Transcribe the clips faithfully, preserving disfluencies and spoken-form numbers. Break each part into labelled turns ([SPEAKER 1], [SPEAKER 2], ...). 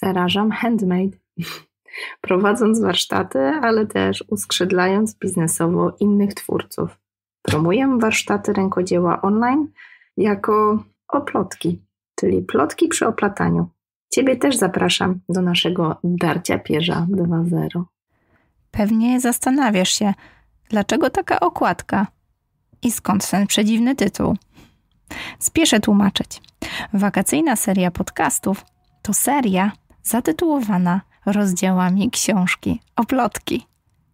[SPEAKER 1] zarażam handmade, prowadząc warsztaty, ale też uskrzydlając biznesowo innych twórców. Promuję warsztaty rękodzieła online jako oplotki, czyli plotki przy oplataniu. Ciebie też zapraszam do naszego Darcia Pierza dwa zero.
[SPEAKER 2] Pewnie zastanawiasz się, dlaczego taka okładka i skąd ten przedziwny tytuł. Spieszę tłumaczyć. Wakacyjna seria podcastów to seria zatytułowana rozdziałami książki Oplotki.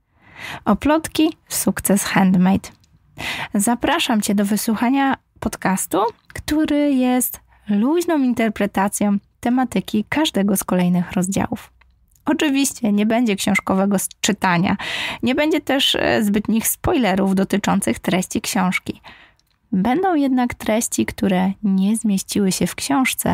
[SPEAKER 2] Oplotki Sukces Handmade. Zapraszam Cię do wysłuchania podcastu, który jest luźną interpretacją tematyki każdego z kolejnych rozdziałów. Oczywiście nie będzie książkowego czytania, nie będzie też zbytnich spoilerów dotyczących treści książki. Będą jednak treści, które nie zmieściły się w książce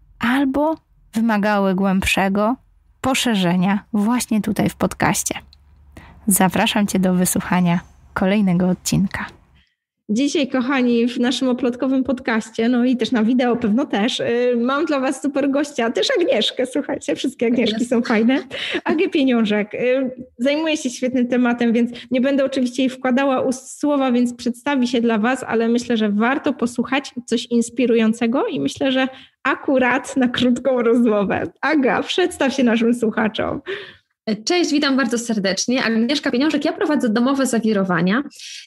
[SPEAKER 2] albo wymagały głębszego poszerzenia właśnie tutaj w podcaście. Zapraszam Cię do wysłuchania kolejnego odcinka.
[SPEAKER 3] Dzisiaj, kochani, w naszym oplotkowym podcaście, no i też na wideo pewno też, yy, mam dla Was super gościa, też Agnieszkę, słuchajcie, wszystkie Agnieszki są fajne. Agę Pieniążek. Yy, zajmuje się świetnym tematem, więc nie będę oczywiście jej wkładała ust słowa, więc przedstawi się dla Was, ale myślę, że warto posłuchać coś inspirującego i myślę, że akurat na krótką rozmowę. Aga, przedstaw się naszym słuchaczom.
[SPEAKER 4] Cześć, witam bardzo serdecznie. Agnieszka Pieniążek, ja prowadzę domowe zawirowania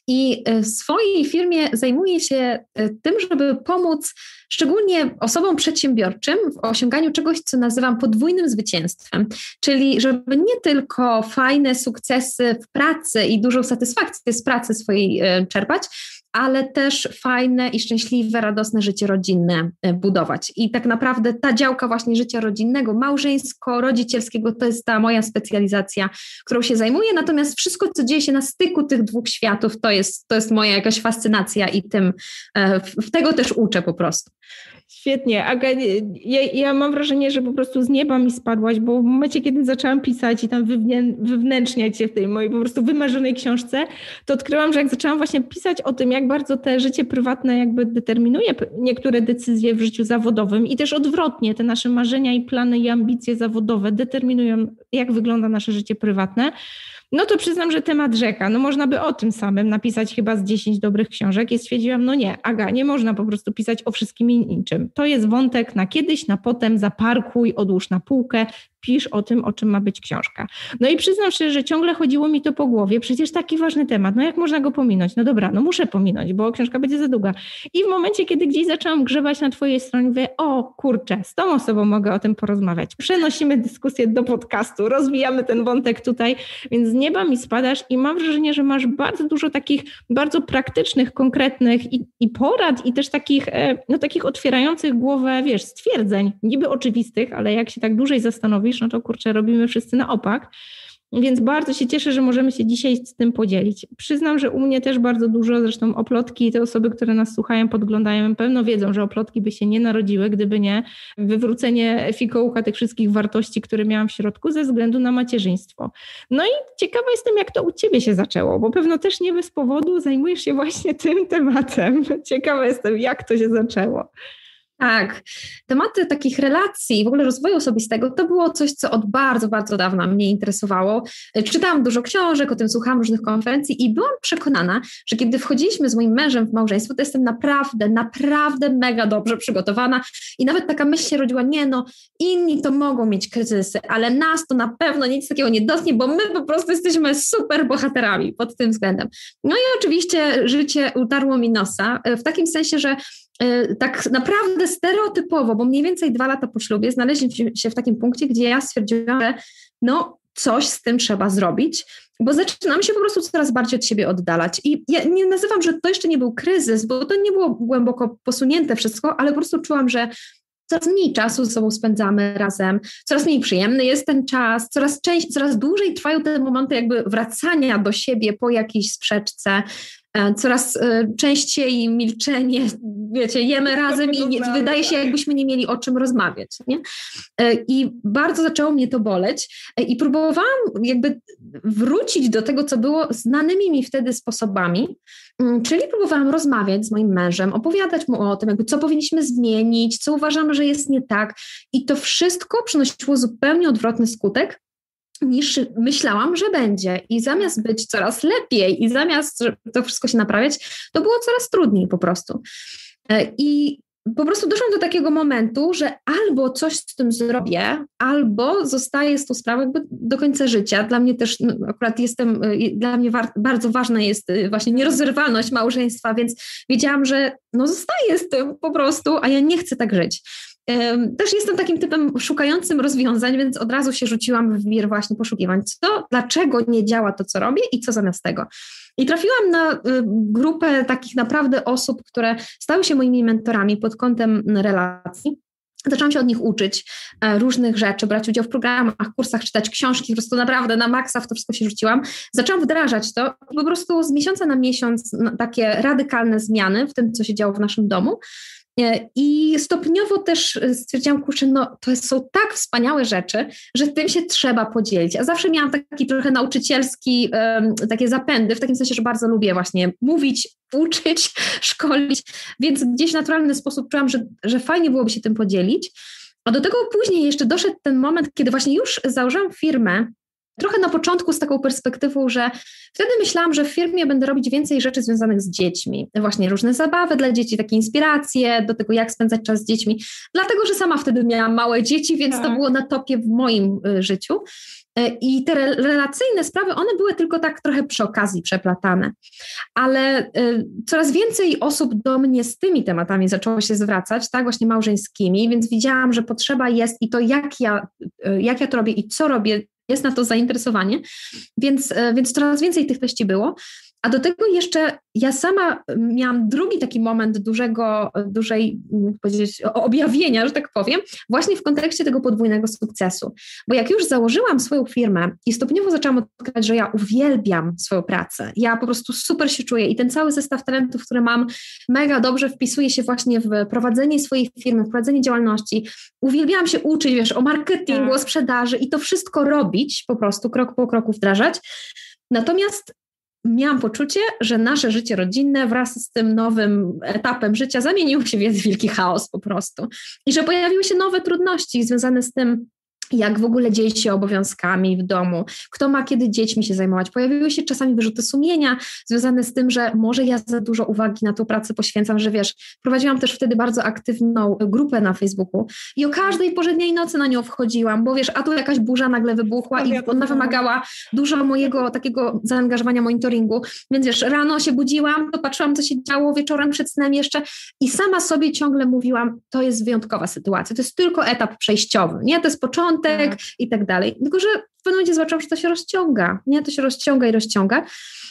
[SPEAKER 4] i w swojej firmie zajmuję się tym, żeby pomóc szczególnie osobom przedsiębiorczym w osiąganiu czegoś, co nazywam podwójnym zwycięstwem, czyli żeby nie tylko fajne sukcesy w pracy i dużą satysfakcję z pracy swojej czerpać, ale też fajne i szczęśliwe, radosne życie rodzinne budować. I tak naprawdę ta działka właśnie życia rodzinnego, małżeńsko-rodzicielskiego, to jest ta moja specjalizacja, którą się zajmuję, natomiast wszystko, co dzieje się na styku tych dwóch światów, to jest, to jest moja jakaś fascynacja i tym, w tego też uczę po prostu.
[SPEAKER 3] Świetnie. Aga, ja, ja mam wrażenie, że po prostu z nieba mi spadłaś, bo w momencie, kiedy zaczęłam pisać i tam wywnętrzniać się w tej mojej po prostu wymarzonej książce, to odkryłam, że jak zaczęłam właśnie pisać o tym, jak bardzo te życie prywatne jakby determinuje niektóre decyzje w życiu zawodowym i też odwrotnie, te nasze marzenia i plany i ambicje zawodowe determinują, jak wygląda nasze życie prywatne, no to przyznam, że temat rzeka. No można by o tym samym napisać chyba z dziesięć dobrych książek i stwierdziłam, no nie, Aga, nie można po prostu pisać o wszystkim i niczym. To jest wątek na kiedyś, na potem, zaparkuj, odłóż na półkę, pisz o tym, o czym ma być książka. No i przyznam szczerze, że ciągle chodziło mi to po głowie, przecież taki ważny temat, no jak można go pominąć? No dobra, no muszę pominąć, bo książka będzie za długa. I w momencie, kiedy gdzieś zaczęłam grzebać na twojej stronie, mówię, o kurczę, z tą osobą mogę o tym porozmawiać. Przenosimy dyskusję do podcastu, rozwijamy ten wątek tutaj, więc z nieba mi spadasz i mam wrażenie, że masz bardzo dużo takich bardzo praktycznych, konkretnych i, i porad i też takich, no takich otwierających głowę, wiesz, stwierdzeń, niby oczywistych, ale jak się tak dłużej zastanowisz, no to kurczę, robimy wszyscy na opak. Więc bardzo się cieszę, że możemy się dzisiaj z tym podzielić. Przyznam, że u mnie też bardzo dużo, zresztą oplotki, te osoby, które nas słuchają, podglądają, na pewno wiedzą, że oplotki by się nie narodziły, gdyby nie wywrócenie fikołka tych wszystkich wartości, które miałam w środku ze względu na macierzyństwo. No i ciekawa jestem, jak to u Ciebie się zaczęło, bo pewno też nie bez powodu zajmujesz się właśnie tym tematem. Ciekawa jestem, jak to się zaczęło.
[SPEAKER 4] Tak, tematy takich relacji, w ogóle rozwoju osobistego, to było coś, co od bardzo, bardzo dawna mnie interesowało. Czytałam dużo książek, o tym słuchałam różnych konferencji i byłam przekonana, że kiedy wchodziliśmy z moim mężem w małżeństwo, to jestem naprawdę, naprawdę mega dobrze przygotowana i nawet taka myśl się rodziła, nie no, inni to mogą mieć kryzysy, ale nas to na pewno nic takiego nie dotknie, bo my po prostu jesteśmy super bohaterami pod tym względem. No i oczywiście życie utarło mi nosa, w takim sensie, że tak naprawdę stereotypowo, bo mniej więcej dwa lata po ślubie znaleźliśmy się w takim punkcie, gdzie ja stwierdziłam, że no coś z tym trzeba zrobić, bo zaczynamy się po prostu coraz bardziej od siebie oddalać. I ja nie nazywam, że to jeszcze nie był kryzys, bo to nie było głęboko posunięte wszystko, ale po prostu czułam, że coraz mniej czasu ze sobą spędzamy razem, coraz mniej przyjemny jest ten czas, coraz częściej, coraz dłużej trwają te momenty jakby wracania do siebie po jakiejś sprzeczce. Coraz częściej milczenie, wiecie, jemy razem i nie, wydaje się, jakbyśmy nie mieli o czym rozmawiać, nie? I bardzo zaczęło mnie to boleć i próbowałam jakby wrócić do tego, co było znanymi mi wtedy sposobami, czyli próbowałam rozmawiać z moim mężem, opowiadać mu o tym, jakby co powinniśmy zmienić, co uważam, że jest nie tak i to wszystko przynosiło zupełnie odwrotny skutek, niż myślałam, że będzie. I zamiast być coraz lepiej i zamiast to wszystko się naprawiać, to było coraz trudniej po prostu. I po prostu doszłam do takiego momentu, że albo coś z tym zrobię, albo zostaję z tą sprawą jakby do końca życia. Dla mnie też, no, akurat jestem, dla mnie war, bardzo ważna jest właśnie nierozerwalność małżeństwa, więc wiedziałam, że no zostaję z tym po prostu, a ja nie chcę tak żyć. Też jestem takim typem szukającym rozwiązań, więc od razu się rzuciłam w wir właśnie poszukiwań, co, dlaczego nie działa to, co robię i co zamiast tego. I trafiłam na grupę takich naprawdę osób, które stały się moimi mentorami pod kątem relacji. Zaczęłam się od nich uczyć różnych rzeczy, brać udział w programach, kursach, czytać książki, po prostu naprawdę na maksa w to wszystko się rzuciłam. Zaczęłam wdrażać to i po prostu z miesiąca na miesiąc takie radykalne zmiany w tym, co się działo w naszym domu. I stopniowo też stwierdziłam, kurczę, no to są tak wspaniałe rzeczy, że tym się trzeba podzielić. A zawsze miałam taki trochę nauczycielski, um, takie zapędy, w takim sensie, że bardzo lubię właśnie mówić, uczyć, szkolić, więc gdzieś w naturalny sposób czułam, że, że fajnie byłoby się tym podzielić. A do tego później jeszcze doszedł ten moment, kiedy właśnie już założyłam firmę, trochę na początku z taką perspektywą, że wtedy myślałam, że w firmie będę robić więcej rzeczy związanych z dziećmi. Właśnie różne zabawy dla dzieci, takie inspiracje do tego, jak spędzać czas z dziećmi. Dlatego, że sama wtedy miałam małe dzieci, więc tak. To było na topie w moim y, życiu. Y, I te re- relacyjne sprawy, one były tylko tak trochę przy okazji przeplatane. Ale y, coraz więcej osób do mnie z tymi tematami zaczęło się zwracać, tak, właśnie małżeńskimi, więc widziałam, że potrzeba jest i to, jak ja, y, jak ja to robię i co robię, jest na to zainteresowanie, więc, więc coraz więcej tych treści było. A do tego jeszcze ja sama miałam drugi taki moment dużego, dużej, jak powiedzieć, objawienia, że tak powiem, właśnie w kontekście tego podwójnego sukcesu. Bo jak już założyłam swoją firmę i stopniowo zaczęłam odkrywać, że ja uwielbiam swoją pracę, ja po prostu super się czuję i ten cały zestaw talentów, które mam, mega dobrze wpisuje się właśnie w prowadzenie swojej firmy, w prowadzenie działalności. Uwielbiałam się uczyć, wiesz, o marketingu, tak. O sprzedaży i to wszystko robić, po prostu krok po kroku wdrażać. Natomiast miałam poczucie, że nasze życie rodzinne wraz z tym nowym etapem życia zamieniło się w jeden wielki chaos po prostu. I że pojawiły się nowe trudności związane z tym, jak w ogóle dzielić się obowiązkami w domu, kto ma kiedy dziećmi się zajmować. Pojawiły się czasami wyrzuty sumienia związane z tym, że może ja za dużo uwagi na tą pracę poświęcam, że wiesz, prowadziłam też wtedy bardzo aktywną grupę na Facebooku i o każdej porze dnia i nocy na nią wchodziłam, bo wiesz, a tu jakaś burza nagle wybuchła i ona wymagała dużo mojego takiego zaangażowania, monitoringu, więc wiesz, rano się budziłam, to patrzyłam, co się działo, wieczorem przed snem jeszcze i sama sobie ciągle mówiłam, to jest wyjątkowa sytuacja, to jest tylko etap przejściowy, nie, to jest początek, tak. I tak dalej. Tylko, że w pewnym momencie zobaczyłam, że to się rozciąga. Nie, to się rozciąga i rozciąga.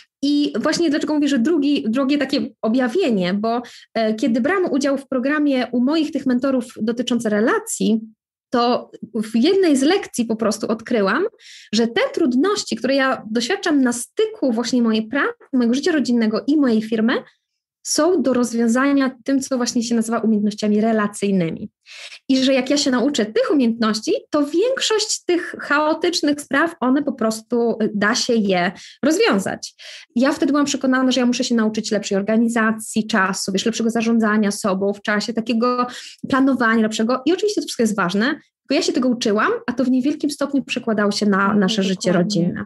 [SPEAKER 4] I właśnie dlaczego mówię, że drugi, drugie takie objawienie, bo e, kiedy brałam udział w programie u moich tych mentorów dotyczące relacji, to w jednej z lekcji po prostu odkryłam, że te trudności, które ja doświadczam na styku właśnie mojej pracy, mojego życia rodzinnego i mojej firmy, są do rozwiązania tym, co właśnie się nazywa umiejętnościami relacyjnymi. I że jak ja się nauczę tych umiejętności, to większość tych chaotycznych spraw, one po prostu da się je rozwiązać. Ja wtedy byłam przekonana, że ja muszę się nauczyć lepszej organizacji czasu, wiesz, lepszego zarządzania sobą w czasie, takiego planowania lepszego. I oczywiście to wszystko jest ważne, tylko ja się tego uczyłam, a to w niewielkim stopniu przekładało się na nasze no, życie rodzinne.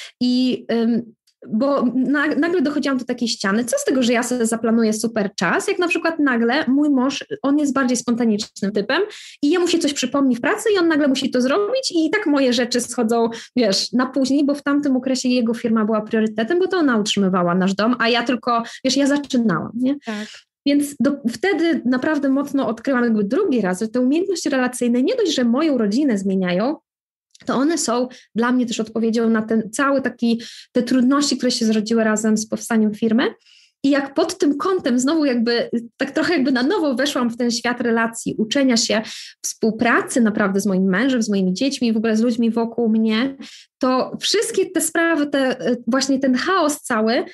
[SPEAKER 4] I ym, bo nagle dochodziłam do takiej ściany, co z tego, że ja sobie zaplanuję super czas, jak na przykład nagle mój mąż, on jest bardziej spontanicznym typem i jemu się coś przypomni w pracy i on nagle musi to zrobić i tak moje rzeczy schodzą, wiesz, na później, bo w tamtym okresie jego firma była priorytetem, bo to ona utrzymywała nasz dom, a ja tylko, wiesz, ja zaczynałam, nie? Tak. Więc do, wtedy naprawdę mocno odkryłam jakby drugi raz, że te umiejętności relacyjne nie dość, że moją rodzinę zmieniają, to one są dla mnie też odpowiedzią na ten cały taki, te trudności, które się zrodziły razem z powstaniem firmy. I jak pod tym kątem znowu jakby, tak trochę jakby na nowo weszłam w ten świat relacji, uczenia się, współpracy naprawdę z moim mężem, z moimi dziećmi, w ogóle z ludźmi wokół mnie, to wszystkie te sprawy, te, właśnie ten chaos cały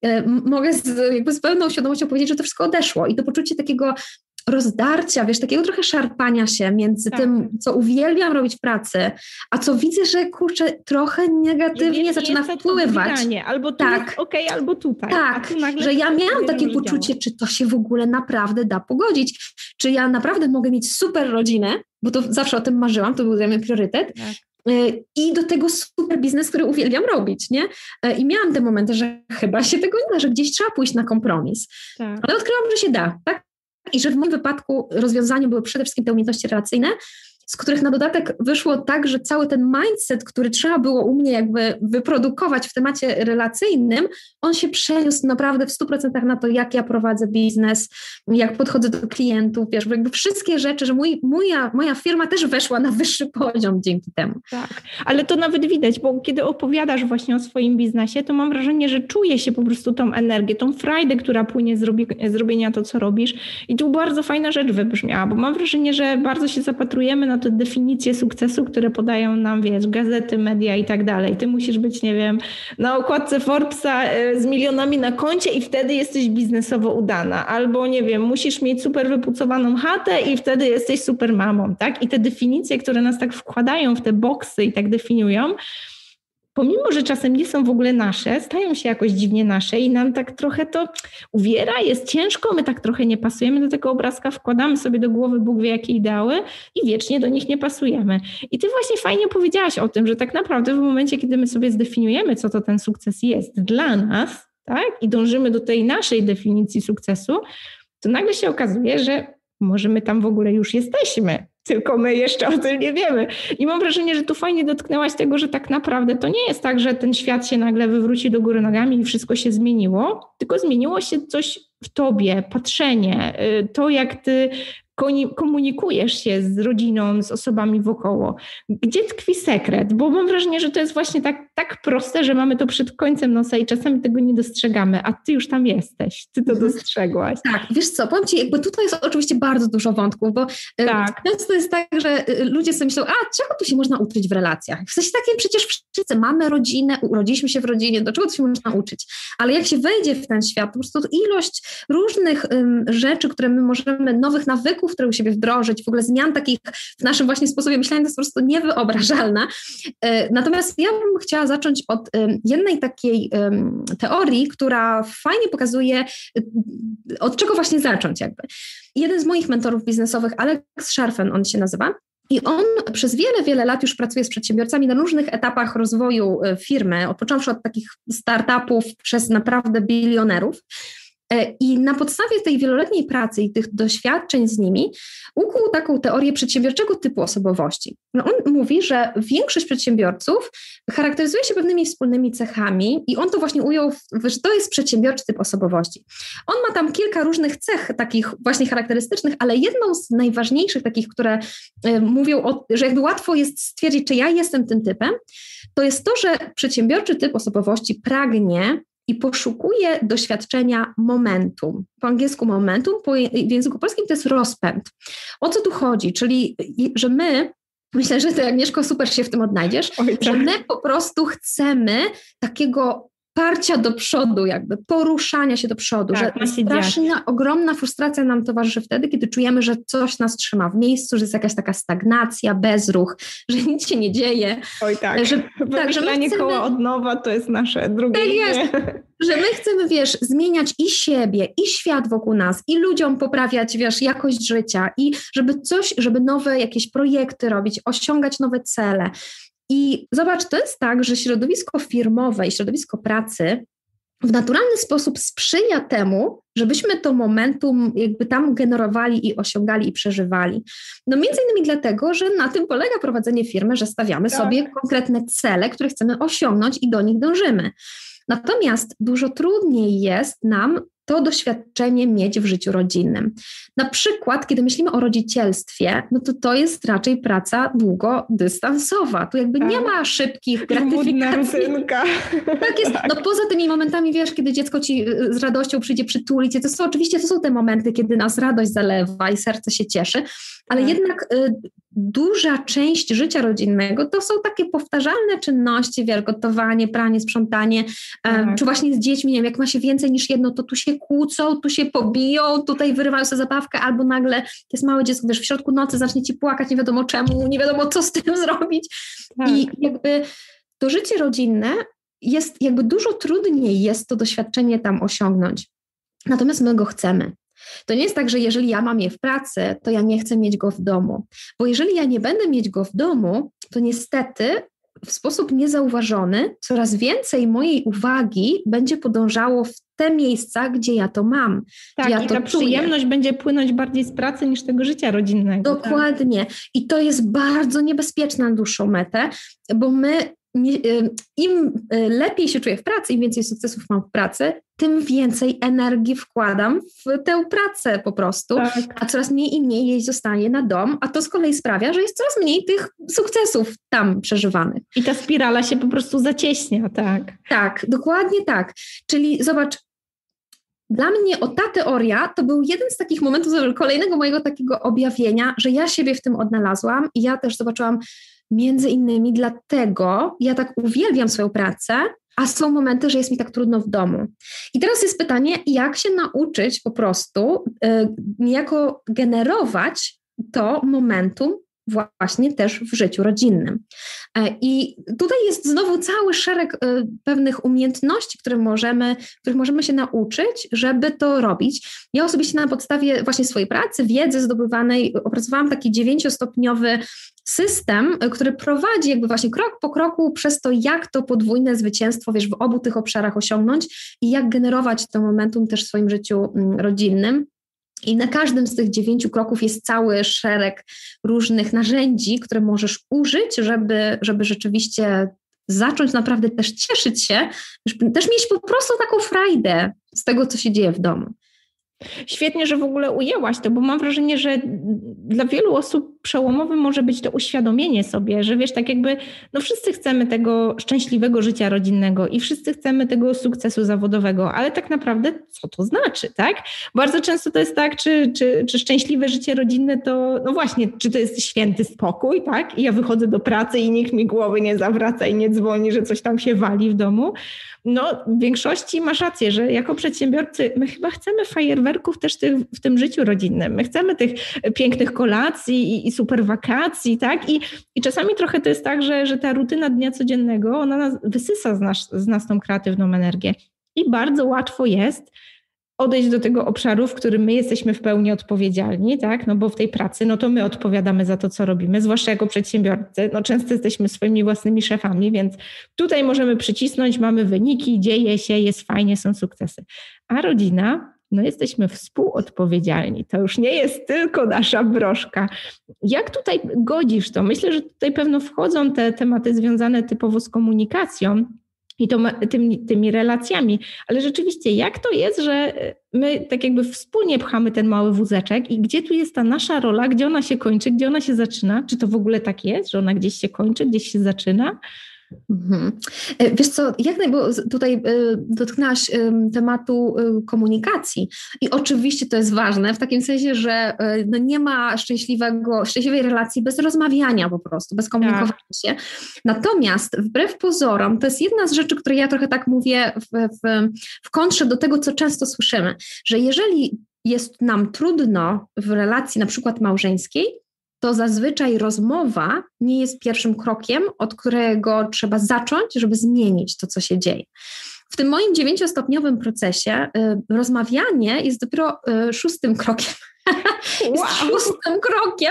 [SPEAKER 4] mogę z, jakby z pełną świadomością powiedzieć, że to wszystko odeszło i to poczucie takiego rozdarcia, wiesz, takiego trochę szarpania się między tak. tym, co uwielbiam robić w pracy, a co widzę, że kurczę, trochę negatywnie nie zaczyna wpływać.
[SPEAKER 3] Albo tu
[SPEAKER 4] tak.
[SPEAKER 3] jest okej, okay, albo tutaj.
[SPEAKER 4] Tak, że ja miałam takie poczucie, działa. Czy to się w ogóle naprawdę da pogodzić, czy ja naprawdę mogę mieć super rodzinę, bo to zawsze o tym marzyłam, to był dla mnie priorytet. Tak. I do tego super biznes, który uwielbiam robić, nie? I miałam te momenty, że chyba się tego nie da, że gdzieś trzeba pójść na kompromis. Tak. Ale odkryłam, że się da, tak? I że w moim wypadku rozwiązaniem były przede wszystkim te umiejętności relacyjne, z których na dodatek wyszło tak, że cały ten mindset, który trzeba było u mnie jakby wyprodukować w temacie relacyjnym, on się przeniósł naprawdę w stu procentach na to, jak ja prowadzę biznes, jak podchodzę do klientów, wiesz, jakby wszystkie rzeczy, że mój, moja, moja firma też weszła na wyższy poziom dzięki temu.
[SPEAKER 3] Tak, ale to nawet widać, bo kiedy opowiadasz właśnie o swoim biznesie, to mam wrażenie, że czuję się po prostu tą energię, tą frajdę, która płynie z robi- zrobienia to, co robisz i tu bardzo fajna rzecz wybrzmiała, bo mam wrażenie, że bardzo się zapatrujemy na te definicje sukcesu, które podają nam, wiesz, gazety, media i tak dalej. Ty musisz być, nie wiem, na okładce Forbesa z milionami na koncie i wtedy jesteś biznesowo udana. Albo, nie wiem, musisz mieć super wypucowaną chatę i wtedy jesteś super mamą, tak? I te definicje, które nas tak wkładają w te boksy i tak definiują, pomimo, że czasem nie są w ogóle nasze, stają się jakoś dziwnie nasze i nam tak trochę to uwiera, jest ciężko, my tak trochę nie pasujemy do tego obrazka, wkładamy sobie do głowy Bóg wie jakie ideały i wiecznie do nich nie pasujemy. I ty właśnie fajnie powiedziałaś o tym, że tak naprawdę w momencie, kiedy my sobie zdefiniujemy, co to ten sukces jest dla nas, tak, i dążymy do tej naszej definicji sukcesu, to nagle się okazuje, że może my tam w ogóle już jesteśmy, tylko my jeszcze o tym nie wiemy. I mam wrażenie, że tu fajnie dotknęłaś tego, że tak naprawdę to nie jest tak, że ten świat się nagle wywróci do góry nogami i wszystko się zmieniło, tylko zmieniło się coś w tobie, patrzenie, to jak ty komunikujesz się z rodziną, z osobami wokoło. Gdzie tkwi sekret? Bo mam wrażenie, że to jest właśnie tak, tak proste, że mamy to przed końcem nosa i czasami tego nie dostrzegamy, a ty już tam jesteś, ty to dostrzegłaś.
[SPEAKER 4] Tak, wiesz co, powiem ci, jakby tutaj jest oczywiście bardzo dużo wątków, bo tak. często jest tak, że ludzie sobie myślą, a czego tu się można uczyć w relacjach? W sensie takim przecież wszyscy mamy rodzinę, urodziliśmy się w rodzinie, do czego tu się można uczyć? Ale jak się wejdzie w ten świat, po prostu ilość różnych um, rzeczy, które my możemy, nowych nawyków, które u siebie wdrożyć, w ogóle zmian takich w naszym właśnie sposobie myślenia, to jest po prostu niewyobrażalna. Natomiast ja bym chciała zacząć od jednej takiej teorii, która fajnie pokazuje, od czego właśnie zacząć jakby. Jeden z moich mentorów biznesowych, Alex Scharfen, on się nazywa, i on przez wiele, wiele lat już pracuje z przedsiębiorcami na różnych etapach rozwoju firmy, począwszy od takich startupów przez naprawdę bilionerów. I na podstawie tej wieloletniej pracy i tych doświadczeń z nimi ukuł taką teorię przedsiębiorczego typu osobowości. No on mówi, że większość przedsiębiorców charakteryzuje się pewnymi wspólnymi cechami i on to właśnie ujął, że to jest przedsiębiorczy typ osobowości. On ma tam kilka różnych cech takich właśnie charakterystycznych, ale jedną z najważniejszych takich, które y, mówią, o, że jakby łatwo jest stwierdzić, czy ja jestem tym typem, to jest to, że przedsiębiorczy typ osobowości pragnie i poszukuje doświadczenia momentum. Po angielsku momentum, po, w języku polskim to jest rozpęd. O co tu chodzi? Czyli, że my, myślę, że ty, Agnieszko, super się w tym odnajdziesz, Oj, tak. że my po prostu chcemy takiego parcia do przodu, jakby poruszania się do przodu, tak, że straszna, ogromna frustracja nam towarzyszy wtedy, kiedy czujemy, że coś nas trzyma w miejscu, że jest jakaś taka stagnacja, bezruch, że nic się nie dzieje.
[SPEAKER 3] Oj tak,
[SPEAKER 4] że, tak, że
[SPEAKER 3] chcemy... koła od nowa to jest nasze drugie
[SPEAKER 4] tak jest, że my chcemy, wiesz, zmieniać i siebie, i świat wokół nas, i ludziom poprawiać, wiesz, jakość życia i żeby coś, żeby nowe jakieś projekty robić, osiągać nowe cele. I zobacz, to jest tak, że środowisko firmowe i środowisko pracy w naturalny sposób sprzyja temu, żebyśmy to momentum jakby tam generowali i osiągali i przeżywali. No między innymi dlatego, że na tym polega prowadzenie firmy, że stawiamy tak. sobie konkretne cele, które chcemy osiągnąć i do nich dążymy. Natomiast dużo trudniej jest nam to doświadczenie mieć w życiu rodzinnym. Na przykład, kiedy myślimy o rodzicielstwie, no to to jest raczej praca długodystansowa. Tu jakby tak. nie ma szybkich gratyfikacji. Tak jest. No poza tymi momentami, wiesz, kiedy dziecko ci z radością przyjdzie przytulić, to są oczywiście to są te momenty, kiedy nas radość zalewa i serce się cieszy, ale tak. jednak y, duża część życia rodzinnego to są takie powtarzalne czynności, wiesz, gotowanie, pranie, sprzątanie, tak. Czy właśnie z dziećmi, nie wiem, jak ma się więcej niż jedno, to tu się kłócą, tu się pobiją, tutaj wyrywają sobie zabawkę, albo nagle jest małe dziecko, wiesz, w środku nocy zacznie ci płakać, nie wiadomo czemu, nie wiadomo co z tym zrobić. Tak. I jakby to życie rodzinne jest, jakby dużo trudniej jest to doświadczenie tam osiągnąć. Natomiast my go chcemy. To nie jest tak, że jeżeli ja mam je w pracy, to ja nie chcę mieć go w domu. Bo jeżeli ja nie będę mieć go w domu, to niestety w sposób niezauważony coraz więcej mojej uwagi będzie podążało w te miejsca, gdzie ja to mam.
[SPEAKER 3] Tak,
[SPEAKER 4] ja
[SPEAKER 3] i
[SPEAKER 4] to
[SPEAKER 3] ta
[SPEAKER 4] czuję.
[SPEAKER 3] przyjemność będzie płynąć bardziej z pracy niż tego życia rodzinnego.
[SPEAKER 4] Dokładnie. Tak? I to jest bardzo niebezpieczne na dłuższą metę, bo my Nie, im lepiej się czuję w pracy, im więcej sukcesów mam w pracy, tym więcej energii wkładam w tę pracę po prostu, tak. A coraz mniej i mniej jej zostaje na dom, a to z kolei sprawia, że jest coraz mniej tych sukcesów tam przeżywanych.
[SPEAKER 3] I ta spirala się po prostu zacieśnia, tak?
[SPEAKER 4] Tak, dokładnie tak. Czyli zobacz, dla mnie o ta teoria to był jeden z takich momentów kolejnego mojego takiego objawienia, że ja siebie w tym odnalazłam i ja też zobaczyłam, między innymi dlatego ja tak uwielbiam swoją pracę, a są momenty, że jest mi tak trudno w domu. I teraz jest pytanie, jak się nauczyć po prostu y, niejako generować to momentum właśnie też w życiu rodzinnym. I tutaj jest znowu cały szereg pewnych umiejętności, które możemy, których możemy się nauczyć, żeby to robić. Ja osobiście na podstawie właśnie swojej pracy, wiedzy zdobywanej opracowałam taki dziewięciostopniowy system, który prowadzi jakby właśnie krok po kroku przez to, jak to podwójne zwycięstwo, wiesz, w obu tych obszarach osiągnąć i jak generować to momentum też w swoim życiu rodzinnym. I na każdym z tych dziewięciu kroków jest cały szereg różnych narzędzi, które możesz użyć, żeby, żeby rzeczywiście zacząć naprawdę też cieszyć się, też mieć po prostu taką frajdę z tego, co się dzieje w domu.
[SPEAKER 3] Świetnie, że w ogóle ujęłaś to, bo mam wrażenie, że dla wielu osób przełomowym może być to uświadomienie sobie, że wiesz, tak jakby, no wszyscy chcemy tego szczęśliwego życia rodzinnego i wszyscy chcemy tego sukcesu zawodowego, ale tak naprawdę co to znaczy, tak? Bardzo często to jest tak, czy, czy, czy szczęśliwe życie rodzinne to, no właśnie, czy to jest święty spokój, tak? I ja wychodzę do pracy i nikt mi głowy nie zawraca i nie dzwoni, że coś tam się wali w domu. No w większości masz rację, że jako przedsiębiorcy my chyba chcemy fajerwerków też tych, w tym życiu rodzinnym. My chcemy tych pięknych kolacji i, i super wakacji, tak? I, i czasami trochę to jest tak, że, że ta rutyna dnia codziennego, ona nas, wysysa z nas, z nas tą kreatywną energię. I bardzo łatwo jest odejść do tego obszaru, w którym my jesteśmy w pełni odpowiedzialni, tak? No bo w tej pracy, no to my odpowiadamy za to, co robimy, zwłaszcza jako przedsiębiorcy. No często jesteśmy swoimi własnymi szefami, więc tutaj możemy przycisnąć, mamy wyniki, dzieje się, jest fajnie, są sukcesy. A rodzina, no jesteśmy współodpowiedzialni. To już nie jest tylko nasza broszka. Jak tutaj godzisz to? Myślę, że tutaj pewno wchodzą te tematy związane typowo z komunikacją, i to tymi, tymi relacjami. Ale rzeczywiście, jak to jest, że my tak jakby wspólnie pchamy ten mały wózeczek i gdzie tu jest ta nasza rola, gdzie ona się kończy, gdzie ona się zaczyna? Czy to w ogóle tak jest, że ona gdzieś się kończy, gdzieś się zaczyna?
[SPEAKER 4] Mhm. Wiesz co, jak naj, bo tutaj y, dotknęłaś y, tematu y, komunikacji i oczywiście to jest ważne w takim sensie, że y, no nie ma szczęśliwego, szczęśliwej relacji bez rozmawiania po prostu, bez komunikowania tak. się. Natomiast wbrew pozorom, to jest jedna z rzeczy, które ja trochę tak mówię w, w, w kontrze do tego, co często słyszymy, że jeżeli jest nam trudno w relacji na przykład małżeńskiej, to zazwyczaj rozmowa nie jest pierwszym krokiem, od którego trzeba zacząć, żeby zmienić to, co się dzieje. W tym moim dziewięciostopniowym procesie y, rozmawianie jest dopiero y, szóstym krokiem. Wow. Jest szóstym krokiem,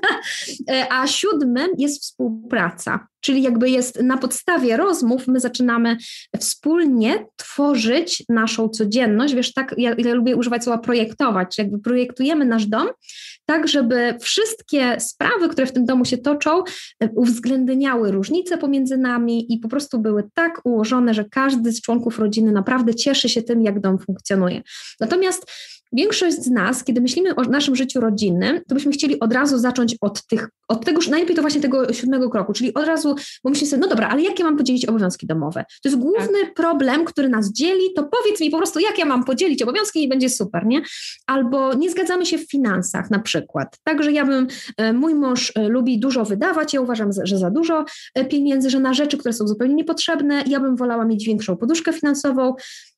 [SPEAKER 4] a siódmym jest współpraca. Czyli jakby jest na podstawie rozmów, my zaczynamy wspólnie tworzyć naszą codzienność. Wiesz, tak, ja, ja lubię używać słowa projektować, jakby projektujemy nasz dom tak, żeby wszystkie sprawy, które w tym domu się toczą, uwzględniały różnice pomiędzy nami i po prostu były tak ułożone, że każdy z członków rodziny naprawdę cieszy się tym, jak dom funkcjonuje. Natomiast większość z nas, kiedy myślimy o naszym życiu rodzinnym, to byśmy chcieli od razu zacząć od tych, od tego, najlepiej to właśnie tego siódmego kroku, czyli od razu, bo myślimy sobie, no dobra, ale jak ja mam podzielić obowiązki domowe? To jest główny tak. problem, który nas dzieli, to powiedz mi po prostu, jak ja mam podzielić obowiązki i będzie super, nie? Albo nie zgadzamy się w finansach na przykład. Także ja bym, mój mąż lubi dużo wydawać, ja uważam, że za dużo pieniędzy, że na rzeczy, które są zupełnie niepotrzebne, ja bym wolała mieć większą poduszkę finansową.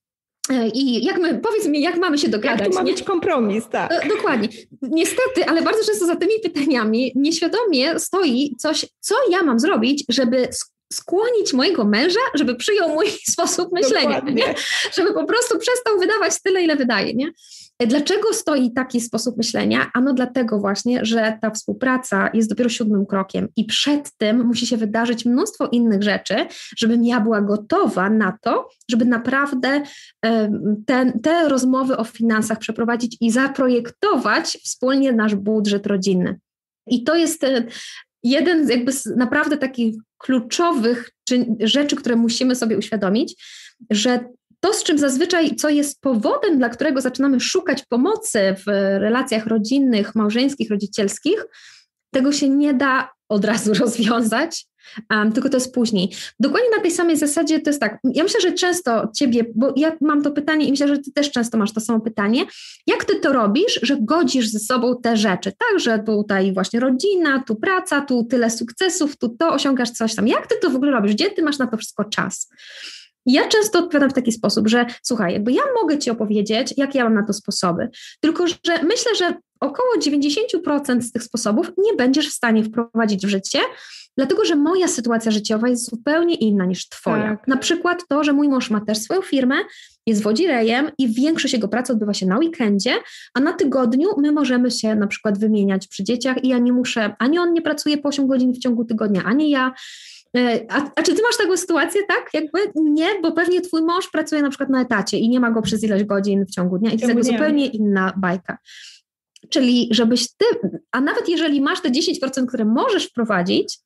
[SPEAKER 4] I jak my, powiedz mi, jak mamy się dogadać?
[SPEAKER 3] Jak tu ma
[SPEAKER 4] nie?
[SPEAKER 3] być kompromis, tak.
[SPEAKER 4] Dokładnie. Niestety, ale bardzo często za tymi pytaniami nieświadomie stoi coś, co ja mam zrobić, żeby skłonić mojego męża, żeby przyjął mój sposób myślenia, nie? Żeby po prostu przestał wydawać tyle, ile wydaje. Nie? Dlaczego stoi taki sposób myślenia? Ano dlatego właśnie, że ta współpraca jest dopiero siódmym krokiem i przed tym musi się wydarzyć mnóstwo innych rzeczy, żebym ja była gotowa na to, żeby naprawdę te, te rozmowy o finansach przeprowadzić i zaprojektować wspólnie nasz budżet rodzinny. I to jest jeden z jakby z naprawdę takich kluczowych rzeczy, które musimy sobie uświadomić, że to, z czym zazwyczaj, co jest powodem, dla którego zaczynamy szukać pomocy w relacjach rodzinnych, małżeńskich, rodzicielskich, tego się nie da od razu rozwiązać, um, tylko to jest później. Dokładnie na tej samej zasadzie to jest tak, ja myślę, że często ciebie, bo ja mam to pytanie i myślę, że ty też często masz to samo pytanie, jak ty to robisz, że godzisz ze sobą te rzeczy, tak, że tutaj właśnie rodzina, tu praca, tu tyle sukcesów, tu to osiągasz coś tam. Jak ty to w ogóle robisz? Gdzie ty masz na to wszystko czas? Ja często odpowiadam w taki sposób, że słuchaj, jakby ja mogę ci opowiedzieć, jakie ja mam na to sposoby, tylko że myślę, że około dziewięćdziesiąt procent z tych sposobów nie będziesz w stanie wprowadzić w życie, dlatego że moja sytuacja życiowa jest zupełnie inna niż twoja. Tak. Na przykład to, że mój mąż ma też swoją firmę, jest wodzirejem i większość jego pracy odbywa się na weekendzie, a na tygodniu my możemy się na przykład wymieniać przy dzieciach i ja nie muszę, ani on nie pracuje po osiem godzin w ciągu tygodnia, ani ja. A, a czy ty masz taką sytuację, tak? Jakby nie, bo pewnie twój mąż pracuje na przykład na etacie i nie ma go przez ileś godzin w ciągu dnia i to jest jakby zupełnie inna bajka. Czyli żebyś ty, a nawet jeżeli masz te dziesięć procent, które możesz wprowadzić,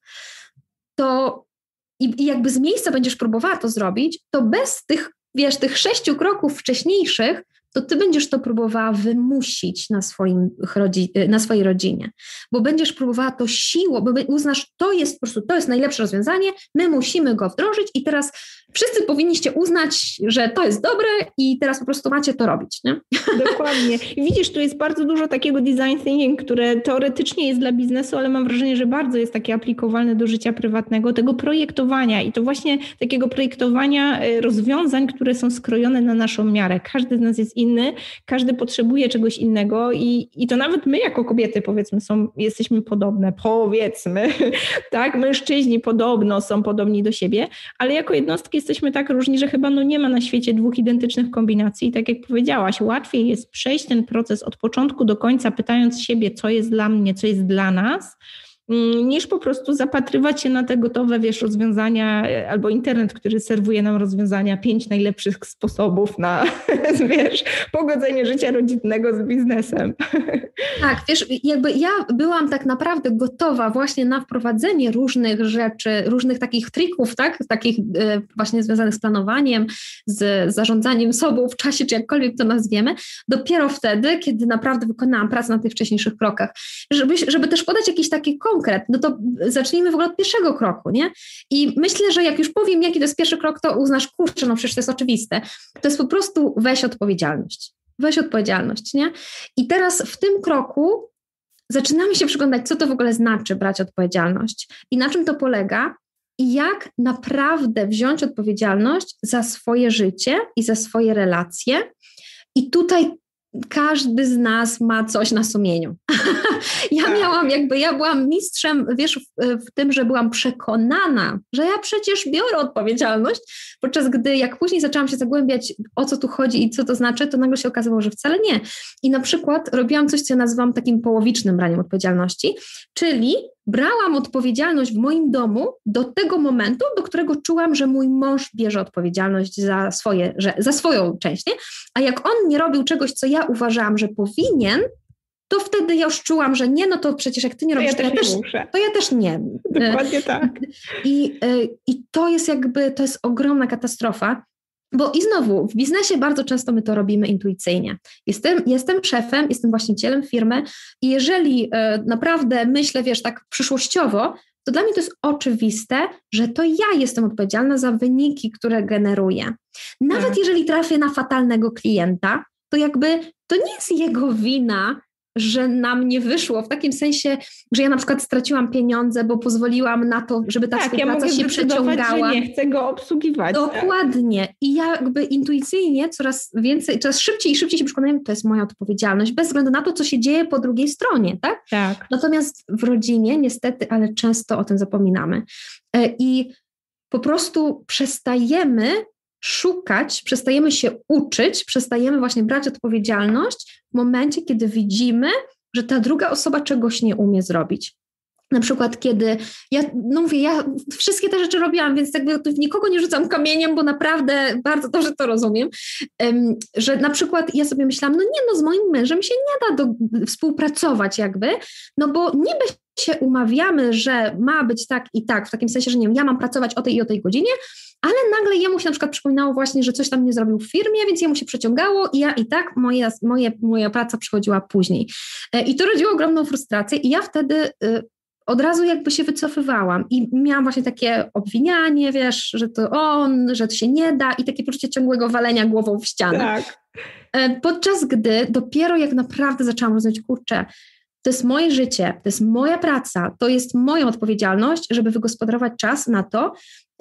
[SPEAKER 4] to i, i jakby z miejsca będziesz próbowała to zrobić, to bez tych, wiesz, tych sześciu kroków wcześniejszych, to ty będziesz to próbowała wymusić na, swoim, na swojej rodzinie, bo będziesz próbowała to siłą, bo uznasz, to jest po prostu, to jest najlepsze rozwiązanie, my musimy go wdrożyć i teraz wszyscy powinniście uznać, że to jest dobre i teraz po prostu macie to robić, nie?
[SPEAKER 3] Dokładnie. I widzisz, tu jest bardzo dużo takiego design thinking, które teoretycznie jest dla biznesu, ale mam wrażenie, że bardzo jest takie aplikowalne do życia prywatnego, tego projektowania i to właśnie takiego projektowania rozwiązań, które są skrojone na naszą miarę. Każdy z nas jest inny, każdy potrzebuje czegoś innego i, i to nawet my jako kobiety, powiedzmy, są, jesteśmy podobne, powiedzmy, tak, mężczyźni podobno są podobni do siebie, ale jako jednostki jesteśmy tak różni, że chyba no nie ma na świecie dwóch identycznych kombinacji i tak jak powiedziałaś, łatwiej jest przejść ten proces od początku do końca, pytając siebie, co jest dla mnie, co jest dla nas, niż po prostu zapatrywać się na te gotowe, wiesz, rozwiązania albo internet, który serwuje nam rozwiązania, pięć najlepszych sposobów na, wiesz, pogodzenie życia rodzinnego z biznesem.
[SPEAKER 4] Tak, wiesz, jakby ja byłam tak naprawdę gotowa właśnie na wprowadzenie różnych rzeczy, różnych takich trików, tak, takich e, właśnie związanych z planowaniem, z zarządzaniem sobą w czasie, czy jakkolwiek to nazwiemy, dopiero wtedy, kiedy naprawdę wykonałam pracę na tych wcześniejszych krokach. Żeby, żeby też podać jakiś taki konkret, no to zacznijmy w ogóle od pierwszego kroku, nie? I myślę, że jak już powiem, jaki to jest pierwszy krok, to uznasz, kurczę, no przecież to jest oczywiste. To jest po prostu weź odpowiedzialność. Weź odpowiedzialność, nie? I teraz w tym kroku zaczynamy się przyglądać, co to w ogóle znaczy brać odpowiedzialność i na czym to polega i jak naprawdę wziąć odpowiedzialność za swoje życie i za swoje relacje. I tutaj każdy z nas ma coś na sumieniu. Ja miałam jakby, ja byłam mistrzem, wiesz, w, w tym, że byłam przekonana, że ja przecież biorę odpowiedzialność, podczas gdy jak później zaczęłam się zagłębiać, o co tu chodzi i co to znaczy, to nagle się okazało, że wcale nie. I na przykład robiłam coś, co ja nazywam takim połowicznym braniem odpowiedzialności, czyli brałam odpowiedzialność w moim domu do tego momentu, do którego czułam, że mój mąż bierze odpowiedzialność za, swoje, że, za swoją część, nie? A jak on nie robił czegoś, co ja uważałam, że powinien, to wtedy ja już czułam, że nie, no to przecież jak ty nie robisz, to ja, to ja, też, to ja też nie.
[SPEAKER 3] Dokładnie tak.
[SPEAKER 4] I, i to jest jakby, to jest ogromna katastrofa. Bo i znowu, w biznesie bardzo często my to robimy intuicyjnie. Jestem, jestem szefem, jestem właścicielem firmy i jeżeli e, naprawdę myślę, wiesz, tak przyszłościowo, to dla mnie to jest oczywiste, że to ja jestem odpowiedzialna za wyniki, które generuję. Nawet hmm. jeżeli trafię na fatalnego klienta, to jakby to nie jest jego wina, że nam nie wyszło, w takim sensie, że ja na przykład straciłam pieniądze, bo pozwoliłam na to, żeby ta
[SPEAKER 3] tak,
[SPEAKER 4] współpraca
[SPEAKER 3] ja
[SPEAKER 4] się przeciągała.
[SPEAKER 3] Że nie chcę go obsługiwać.
[SPEAKER 4] Dokładnie.
[SPEAKER 3] Tak.
[SPEAKER 4] I ja jakby intuicyjnie coraz więcej, coraz szybciej i szybciej się przekonujemy, to jest moja odpowiedzialność, bez względu na to, co się dzieje po drugiej stronie, tak?
[SPEAKER 3] Tak.
[SPEAKER 4] Natomiast w rodzinie niestety, ale często o tym zapominamy. I po prostu przestajemy szukać, przestajemy się uczyć, przestajemy właśnie brać odpowiedzialność w momencie, kiedy widzimy, że ta druga osoba czegoś nie umie zrobić. Na przykład kiedy, ja no mówię, ja wszystkie te rzeczy robiłam, więc jakby tu nikogo nie rzucam kamieniem, bo naprawdę bardzo dobrze to rozumiem, um, że na przykład ja sobie myślałam, no nie no, z moim mężem się nie da do, współpracować jakby, no bo niby się umawiamy, że ma być tak i tak, w takim sensie, że nie wiem, ja mam pracować o tej i o tej godzinie, ale nagle jemu się na przykład przypominało właśnie, że coś tam nie zrobił w firmie, więc jemu się przeciągało i ja i tak moja, moje, moja praca przychodziła później. I to rodziło ogromną frustrację i ja wtedy y, od razu jakby się wycofywałam i miałam właśnie takie obwinianie, wiesz, że to on, że to się nie da i takie poczucie ciągłego walenia głową w ścianę.
[SPEAKER 3] Tak.
[SPEAKER 4] Podczas gdy dopiero jak naprawdę zaczęłam rozumieć, kurczę, to jest moje życie, to jest moja praca, to jest moja odpowiedzialność, żeby wygospodarować czas na to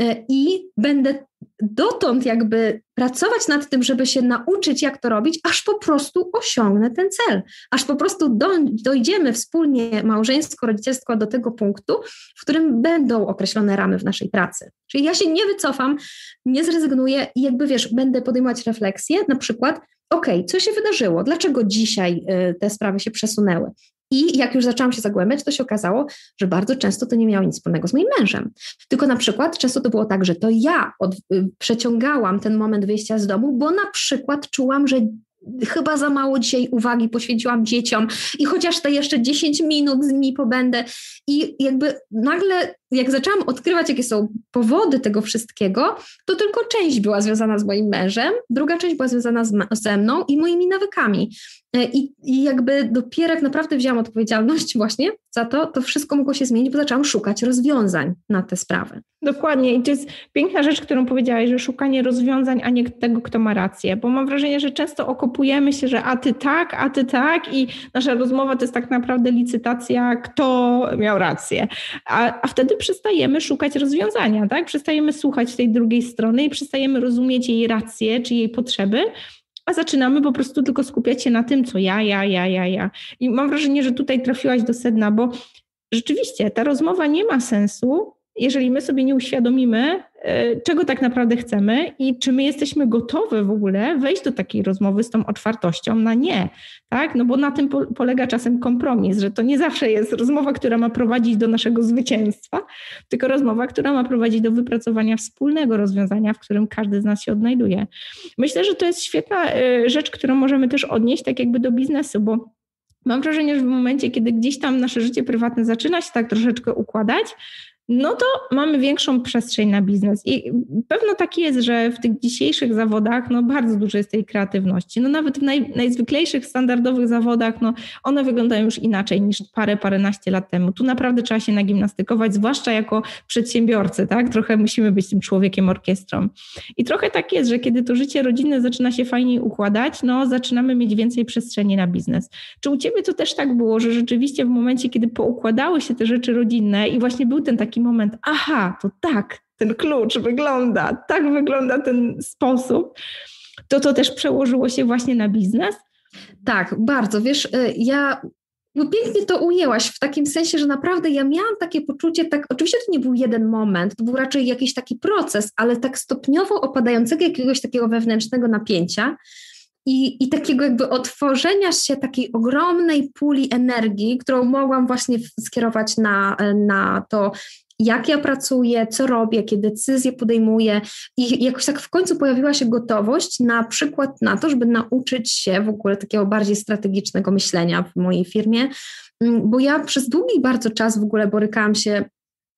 [SPEAKER 4] i będę dotąd jakby pracować nad tym, żeby się nauczyć, jak to robić, aż po prostu osiągnę ten cel, aż po prostu do, dojdziemy wspólnie małżeństwo, rodzicielstwo do tego punktu, w którym będą określone ramy w naszej pracy. Czyli ja się nie wycofam, nie zrezygnuję i jakby wiesz, będę podejmować refleksję, na przykład, okej, okay, co się wydarzyło, dlaczego dzisiaj y, te sprawy się przesunęły? I jak już zaczęłam się zagłębiać, to się okazało, że bardzo często to nie miało nic wspólnego z moim mężem. Tylko na przykład często to było tak, że to ja od, y, przeciągałam ten moment wyjścia z domu, bo na przykład czułam, że chyba za mało dzisiaj uwagi poświęciłam dzieciom i chociaż te jeszcze dziesięć minut z nimi pobędę. I jakby nagle, jak zaczęłam odkrywać, jakie są powody tego wszystkiego, to tylko część była związana z moim mężem, druga część była związana z, ze mną i moimi nawykami. I, I jakby dopiero jak naprawdę wzięłam odpowiedzialność właśnie za to, to wszystko mogło się zmienić, bo zaczęłam szukać rozwiązań na te sprawy.
[SPEAKER 3] Dokładnie i to jest piękna rzecz, którą powiedziałaś, że szukanie rozwiązań, a nie tego, kto ma rację, bo mam wrażenie, że często okopujemy się, że a ty tak, a ty tak i nasza rozmowa to jest tak naprawdę licytacja, kto miał rację, a, a wtedy przestajemy szukać rozwiązania, tak? Przestajemy słuchać tej drugiej strony i przestajemy rozumieć jej rację czy jej potrzeby, a zaczynamy po prostu tylko skupiać się na tym, co ja, ja, ja, ja, ja. I mam wrażenie, że tutaj trafiłaś do sedna, bo rzeczywiście ta rozmowa nie ma sensu, jeżeli my sobie nie uświadomimy, czego tak naprawdę chcemy i czy my jesteśmy gotowe w ogóle wejść do takiej rozmowy z tą otwartością na nie, tak? No bo na tym po- polega czasem kompromis, że to nie zawsze jest rozmowa, która ma prowadzić do naszego zwycięstwa, tylko rozmowa, która ma prowadzić do wypracowania wspólnego rozwiązania, w którym każdy z nas się odnajduje. Myślę, że to jest świetna rzecz, którą możemy też odnieść tak jakby do biznesu, bo mam wrażenie, że w momencie, kiedy gdzieś tam nasze życie prywatne zaczyna się tak troszeczkę układać, no to mamy większą przestrzeń na biznes i pewno tak jest, że w tych dzisiejszych zawodach no bardzo dużo jest tej kreatywności. No nawet w naj, najzwyklejszych, standardowych zawodach no one wyglądają już inaczej niż parę, paręnaście lat temu. Tu naprawdę trzeba się nagimnastykować, zwłaszcza jako przedsiębiorcy, tak? Trochę musimy być tym człowiekiem orkiestrą. I trochę tak jest, że kiedy to życie rodzinne zaczyna się fajniej układać, no zaczynamy mieć więcej przestrzeni na biznes. Czy u ciebie to też tak było, że rzeczywiście w momencie, kiedy poukładały się te rzeczy rodzinne i właśnie był ten taki moment, aha, to tak, ten klucz wygląda, tak wygląda ten sposób, to to też przełożyło się właśnie na biznes?
[SPEAKER 4] Tak, bardzo. Wiesz, ja no pięknie to ujęłaś w takim sensie, że naprawdę ja miałam takie poczucie, tak, oczywiście to nie był jeden moment, to był raczej jakiś taki proces, ale tak stopniowo opadającego jakiegoś takiego wewnętrznego napięcia, I, i takiego jakby otworzenia się takiej ogromnej puli energii, którą mogłam właśnie skierować na, na to, jak ja pracuję, co robię, jakie decyzje podejmuję i jakoś tak w końcu pojawiła się gotowość na przykład na to, żeby nauczyć się w ogóle takiego bardziej strategicznego myślenia w mojej firmie, bo ja przez długi bardzo czas w ogóle borykałam się,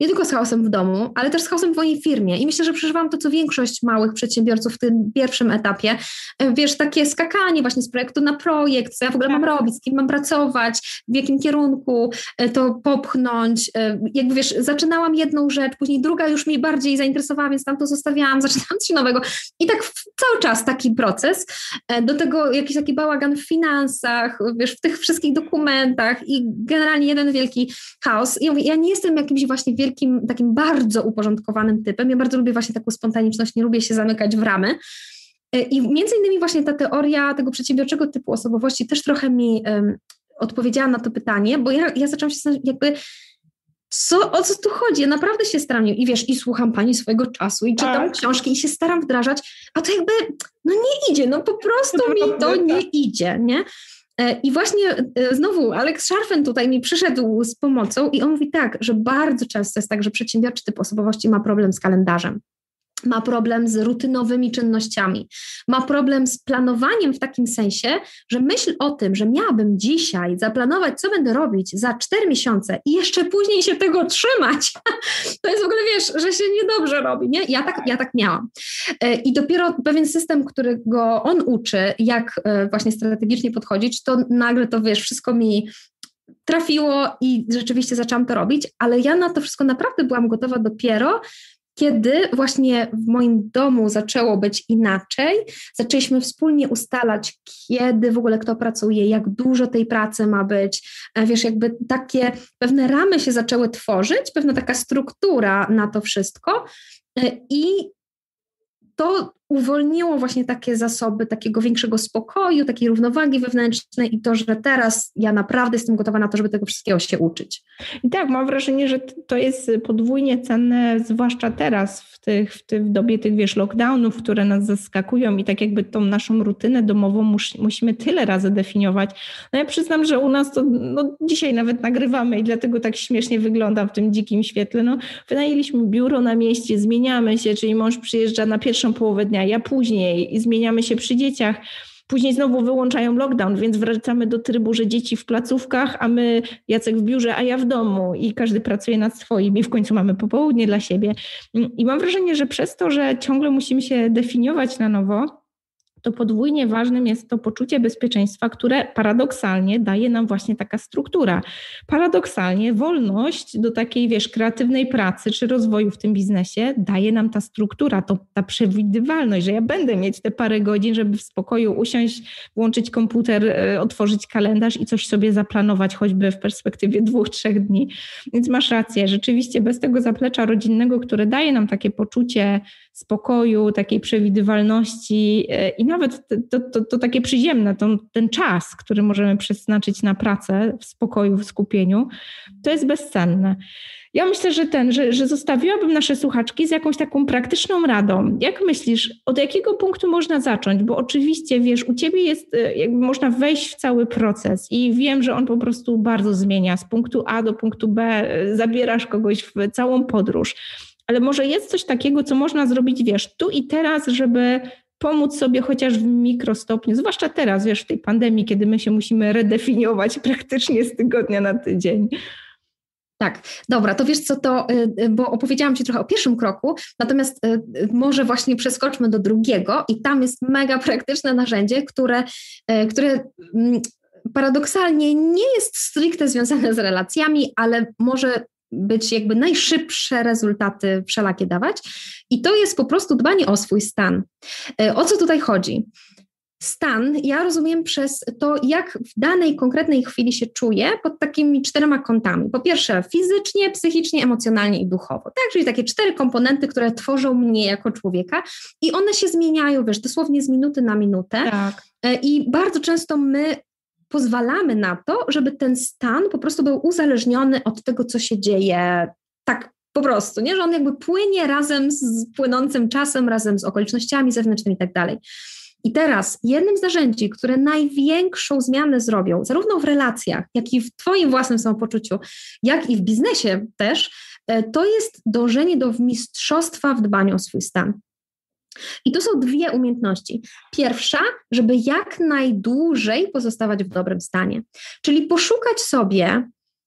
[SPEAKER 4] nie tylko z chaosem w domu, ale też z chaosem w mojej firmie. I myślę, że przeżywam to, co większość małych przedsiębiorców w tym pierwszym etapie. Wiesz, takie skakanie właśnie z projektu na projekt, co ja w ogóle mam robić, z kim mam pracować, w jakim kierunku to popchnąć. Jakby wiesz, zaczynałam jedną rzecz, później druga już mnie bardziej zainteresowała, więc tam to zostawiałam, zaczynałam coś nowego. I tak cały czas taki proces. Do tego jakiś taki bałagan w finansach, wiesz, w tych wszystkich dokumentach i generalnie jeden wielki chaos. I ja mówię, ja nie jestem jakimś właśnie wielkim, takim bardzo uporządkowanym typem. Ja bardzo lubię właśnie taką spontaniczność, nie lubię się zamykać w ramy. I między innymi właśnie ta teoria tego przedsiębiorczego typu osobowości też trochę mi um, odpowiedziała na to pytanie, bo ja, ja zaczęłam się zastanawiać, jakby co, o co tu chodzi? Ja naprawdę się staram i wiesz, i słucham pani swojego czasu i czytam tak. książki i się staram wdrażać, a to jakby no nie idzie, no po prostu mi to nie idzie, nie? I właśnie znowu Alex Scharfen tutaj mi przyszedł z pomocą i on mówi tak, że bardzo często jest tak, że przedsiębiorczy typ osobowości ma problem z kalendarzem. Ma problem z rutynowymi czynnościami, ma problem z planowaniem w takim sensie, że myśl o tym, że miałabym dzisiaj zaplanować, co będę robić za cztery miesiące i jeszcze później się tego trzymać, to jest w ogóle, wiesz, że się niedobrze robi, nie? Ja tak, ja tak miałam. I dopiero pewien system, którego on uczy, jak właśnie strategicznie podchodzić, to nagle to, wiesz, wszystko mi trafiło i rzeczywiście zaczęłam to robić, ale ja na to wszystko naprawdę byłam gotowa dopiero, kiedy właśnie w moim domu zaczęło być inaczej, zaczęliśmy wspólnie ustalać, kiedy w ogóle kto pracuje, jak dużo tej pracy ma być, wiesz, jakby takie pewne ramy się zaczęły tworzyć, pewna taka struktura na to wszystko i to uwolniło właśnie takie zasoby takiego większego spokoju, takiej równowagi wewnętrznej i to, że teraz ja naprawdę jestem gotowa na to, żeby tego wszystkiego się uczyć.
[SPEAKER 3] I tak, mam wrażenie, że to jest podwójnie cenne, zwłaszcza teraz w, tych, w, tych, w dobie tych, wiesz, lockdownów, które nas zaskakują i tak jakby tą naszą rutynę domową mus, musimy tyle razy definiować. No ja przyznam, że u nas to no, dzisiaj nawet nagrywamy i dlatego tak śmiesznie wyglądam w tym dzikim świetle. No, wynajęliśmy biuro na mieście, zmieniamy się, czyli mąż przyjeżdża na pierwszą połowę dnia, ja później i zmieniamy się przy dzieciach. Później znowu wyłączają lockdown, więc wracamy do trybu, że dzieci w placówkach, a my, Jacek w biurze, a ja w domu i każdy pracuje nad swoim i w końcu mamy popołudnie dla siebie. I mam wrażenie, że przez to, że ciągle musimy się definiować na nowo, to podwójnie ważnym jest to poczucie bezpieczeństwa, które paradoksalnie daje nam właśnie taka struktura. Paradoksalnie wolność do takiej, wiesz, kreatywnej pracy czy rozwoju w tym biznesie daje nam ta struktura, to ta przewidywalność, że ja będę mieć te parę godzin, żeby w spokoju usiąść, włączyć komputer, otworzyć kalendarz i coś sobie zaplanować, choćby w perspektywie dwóch, trzech dni. Więc masz rację, rzeczywiście bez tego zaplecza rodzinnego, które daje nam takie poczucie spokoju, takiej przewidywalności i nawet to, to, to takie przyziemne, to, ten czas, który możemy przeznaczyć na pracę w spokoju, w skupieniu, to jest bezcenne. Ja myślę, że ten, że, że zostawiłabym nasze słuchaczki z jakąś taką praktyczną radą. Jak myślisz, od jakiego punktu można zacząć? Bo oczywiście, wiesz, u ciebie jest, jakby można wejść w cały proces i wiem, że on po prostu bardzo zmienia z punktu A do punktu B, zabierasz kogoś w całą podróż. Ale może jest coś takiego, co można zrobić, wiesz, tu i teraz, żeby pomóc sobie chociaż w mikrostopniu, zwłaszcza teraz, wiesz, w tej pandemii, kiedy my się musimy redefiniować praktycznie z tygodnia na tydzień.
[SPEAKER 4] Tak, dobra, to wiesz co, to, bo opowiedziałam Ci trochę o pierwszym kroku, natomiast może właśnie przeskoczmy do drugiego i tam jest mega praktyczne narzędzie, które, które paradoksalnie nie jest stricte związane z relacjami, ale może być jakby najszybsze rezultaty wszelakie dawać i to jest po prostu dbanie o swój stan. O co tutaj chodzi? Stan ja rozumiem przez to, jak w danej konkretnej chwili się czuję pod takimi czterema kątami. Po pierwsze fizycznie, psychicznie, emocjonalnie i duchowo. Tak, czyli takie cztery komponenty, które tworzą mnie jako człowieka i one się zmieniają, wiesz, dosłownie z minuty na minutę.
[SPEAKER 3] Tak.
[SPEAKER 4] I bardzo często my pozwalamy na to, żeby ten stan po prostu był uzależniony od tego, co się dzieje tak po prostu, nie? Że on jakby płynie razem z płynącym czasem, razem z okolicznościami zewnętrznymi i tak dalej. I teraz jednym z narzędzi, które największą zmianę zrobią, zarówno w relacjach, jak i w Twoim własnym samopoczuciu, jak i w biznesie też, to jest dążenie do mistrzostwa w dbaniu o swój stan. I to są dwie umiejętności. Pierwsza, żeby jak najdłużej pozostawać w dobrym stanie, czyli poszukać sobie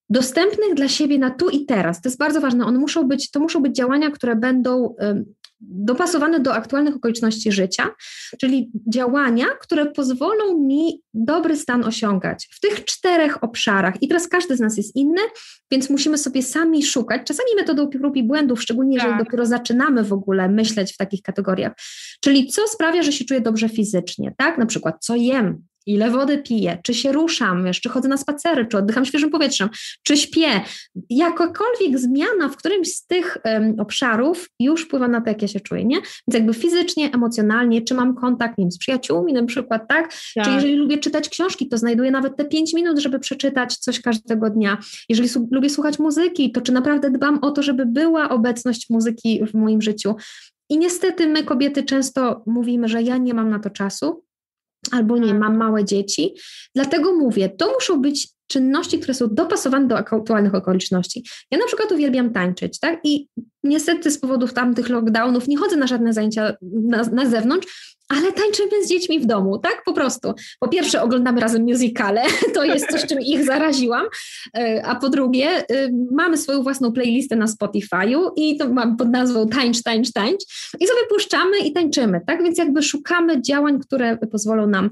[SPEAKER 4] dostępnych dla siebie na tu i teraz. To jest bardzo ważne. One muszą być, to muszą być działania, które będą dopasowane do aktualnych okoliczności życia, czyli działania, które pozwolą mi dobry stan osiągać w tych czterech obszarach. I teraz każdy z nas jest inny, więc musimy sobie sami szukać, czasami metodą prób i błędów, szczególnie jeżeli
[SPEAKER 3] tak.
[SPEAKER 4] dopiero zaczynamy w ogóle myśleć w takich kategoriach. Czyli co sprawia, że się czuję dobrze fizycznie, tak? Na przykład co jem, ile wody piję, czy się ruszam, wiesz, czy chodzę na spacery, czy oddycham świeżym powietrzem, czy śpię. Jakakolwiek zmiana w którymś z tych um, obszarów już wpływa na to, jak ja się czuję, nie? Więc jakby fizycznie, emocjonalnie, czy mam kontakt, nie wiem, z przyjaciółmi na przykład, tak? tak? Czy jeżeli lubię czytać książki, to znajduję nawet te pięć minut, żeby przeczytać coś każdego dnia. Jeżeli su- lubię słuchać muzyki, to czy naprawdę dbam o to, żeby była obecność muzyki w moim życiu? I niestety my kobiety często mówimy, że ja nie mam na to czasu, albo nie, mam małe dzieci. Dlatego mówię, to muszą być czynności, które są dopasowane do aktualnych okoliczności. Ja na przykład uwielbiam tańczyć, tak? I niestety z powodów tamtych lockdownów nie chodzę na żadne zajęcia na, na zewnątrz, ale tańczymy z dziećmi w domu, tak? Po prostu. Po pierwsze oglądamy razem musicale, to jest coś, czym ich zaraziłam, a po drugie mamy swoją własną playlistę na Spotify'u i to mam pod nazwą Tańcz, Tańcz, Tańcz i sobie puszczamy i tańczymy, tak? Więc jakby szukamy działań, które pozwolą nam